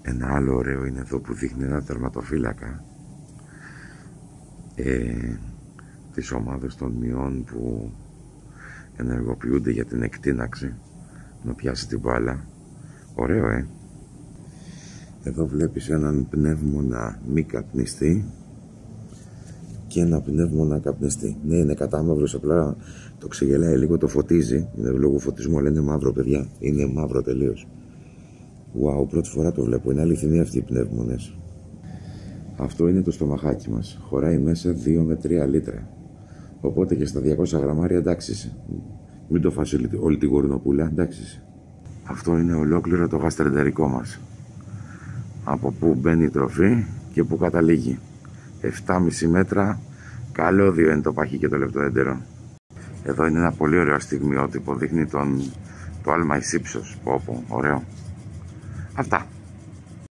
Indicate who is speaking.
Speaker 1: Ένα άλλο ωραίο είναι εδώ που δείχνει ένα τερματοφύλακα της ομάδας των μειών που ενεργοποιούνται για την εκτείναξη να πιάσει την μπάλα. Ωραίο, Εδώ βλέπεις έναν πνεύμονα μη καπνιστή και ένα πνεύμονα καπνιστή. Ναι, είναι κατάμαυρος, απλά το ξεγελάει λίγο, το φωτίζει. Είναι λόγω φωτισμού, αλλά είναι μαύρο, παιδιά. Είναι μαύρο τελείως. Wow, πρώτη φορά το βλέπω. Είναι αληθινοί αυτοί οι πνεύμονες. Αυτό είναι το στομαχάκι μας. Χωράει μέσα 2 με 3 λίτρα. Οπότε και στα 200 γραμμάρια εντάξει. Μην το φας όλη την γουρνοπούλα, εντάξει. Αυτό είναι ολόκληρο το γαστρεντερικό μας. Από πού μπαίνει η τροφή και πού καταλήγει. 7,5 μέτρα. Καλώδιο είναι το παχύ και το λεπτοέντερο. Εδώ είναι ένα πολύ ωραίο στιγμιότυπο. Δείχνει το άλμα εις ύψος. Πω, ωραίο. Αυτά.